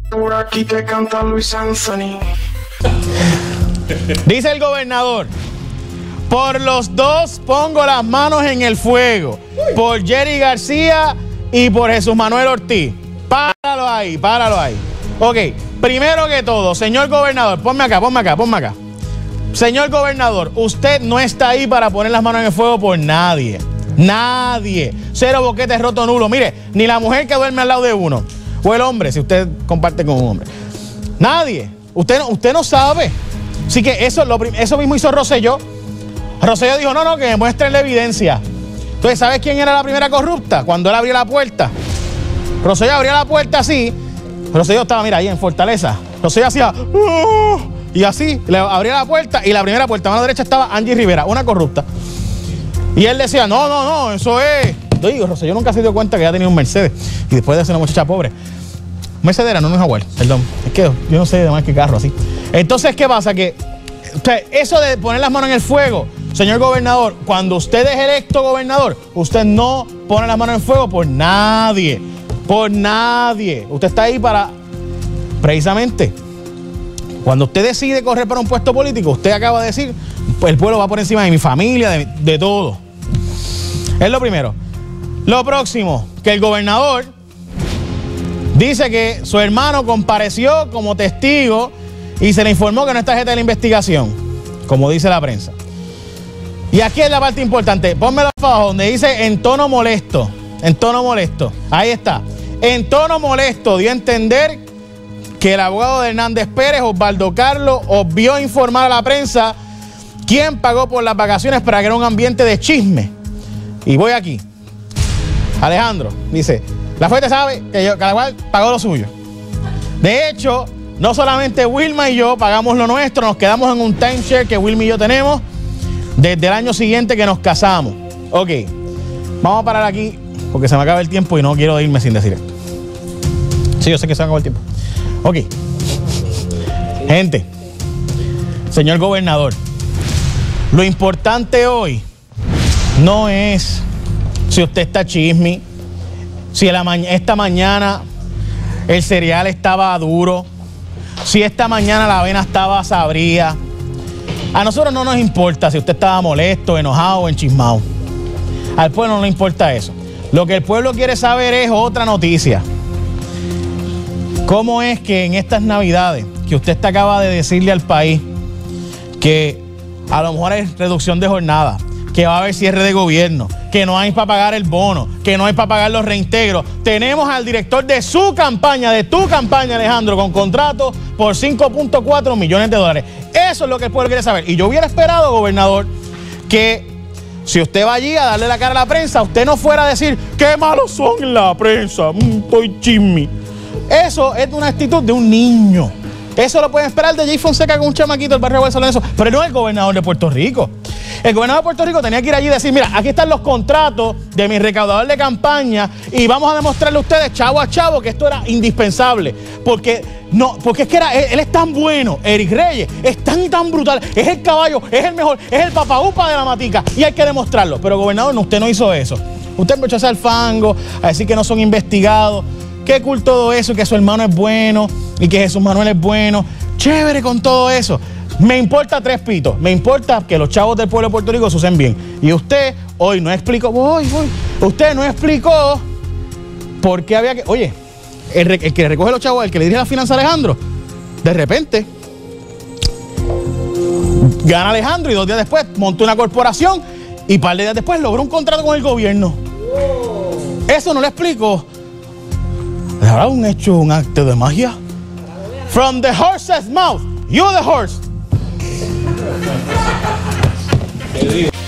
Por aquí te canta Luis Anthony. Dice el gobernador: por los dos pongo las manos en el fuego. Por Jerry García y por Jesús Manuel Ortiz. Páralo ahí, páralo ahí. Ok, primero que todo, señor gobernador, ponme acá. Señor gobernador, usted no está ahí para poner las manos en el fuego por nadie. Nadie. Cero boquete roto nulo. Mire, ni la mujer que duerme al lado de uno. O el hombre, si usted comparte con un hombre. Nadie. Usted no sabe. Así que eso mismo hizo Rosselló. Rosselló dijo, no, que me muestren la evidencia. Entonces, ¿sabes quién era la primera corrupta? Cuando él abrió la puerta. Rosselló abría la puerta así. Rosselló estaba, mira, ahí en Fortaleza. Rosselló hacía... y así, le abría la puerta y la primera puerta, a mano derecha, estaba Angie Rivera, una corrupta. Y él decía, no, eso es... Yo digo, Rosselló nunca se dio cuenta que ya tenía un Mercedes. Y después de ser una muchacha pobre. Mercedes era, no es Jaguar, perdón. Es que yo no sé de más que carro así. Entonces, ¿qué pasa? Que eso de poner las manos en el fuego, señor gobernador, cuando usted es electo gobernador, usted no pone las manos en el fuego por nadie. Por nadie. Usted está ahí para, precisamente, cuando usted decide correr para un puesto político, usted acaba de decir, pues el pueblo va por encima de mi familia, de todo. Es lo primero. Lo próximo, que el gobernador dice que su hermano compareció como testigo y se le informó que no está tarjeta de la investigación, como dice la prensa. Y aquí es la parte importante. Pónmelo abajo, donde dice en tono molesto. En tono molesto. Ahí está. En tono molesto dio a entender que el abogado de Hernández Pérez, Osvaldo Carlos, obvió informar a la prensa quién pagó por las vacaciones para crear un ambiente de chisme. Y voy aquí. Alejandro dice, la fuente sabe que cada cual pagó lo suyo. De hecho, no solamente Wilma y yo pagamos lo nuestro, nos quedamos en un timeshare que Wilma y yo tenemos desde el año siguiente que nos casamos. Ok, vamos a parar aquí porque se me acaba el tiempo y no quiero irme sin decir esto. Sí, yo sé que se me acaba el tiempo. Ok. Gente, señor gobernador, lo importante hoy no es si usted está chisme, si esta mañana el cereal estaba duro, si esta mañana la avena estaba sabría. A nosotros no nos importa si usted estaba molesto, enojado o enchismado. Al pueblo no le importa eso. Lo que el pueblo quiere saber es otra noticia. ¿Cómo es que en estas Navidades, que usted acaba de decirle al país que a lo mejor hay reducción de jornada, que va a haber cierre de gobierno, que no hay para pagar el bono, que no hay para pagar los reintegros? Tenemos al director de su campaña, de tu campaña, Alejandro, con contrato por 5.4 millones de dólares. Eso es lo que el pueblo quiere saber. Y yo hubiera esperado, gobernador, que si usted va allí a darle la cara a la prensa, usted no fuera a decir, qué malos son en la prensa, estoy chisme. Eso es una actitud de un niño. Eso lo pueden esperar de Jay Fonseca con un chamaquito del barrio de San Lorenzo, pero no el gobernador de Puerto Rico. El gobernador de Puerto Rico tenía que ir allí y decir, mira, aquí están los contratos de mi recaudador de campaña y vamos a demostrarle a ustedes, chavo a chavo, que esto era indispensable. Porque es que él es tan bueno, Eric Reyes, es tan brutal, es el caballo, es el mejor, es el papaupa de la matica y hay que demostrarlo. Pero gobernador, no, usted no hizo eso. Usted empezó a hacer fango, a decir que no son investigados. Qué cool todo eso, que su hermano es bueno y que Jesús Manuel es bueno. Chévere con todo eso. Me importa tres pitos. Me importa que los chavos del pueblo de Puerto Rico se usen bien. Y usted hoy no explicó, usted no explicó por qué había que... Oye, el que recoge los chavos, el que le dirige la finanza a Alejandro, de repente gana Alejandro y 2 días después montó una corporación y un par de días después logró un contrato con el gobierno. Eso no lo explicó. ¿Habrá un acto de magia? From the horse's mouth, you the horse.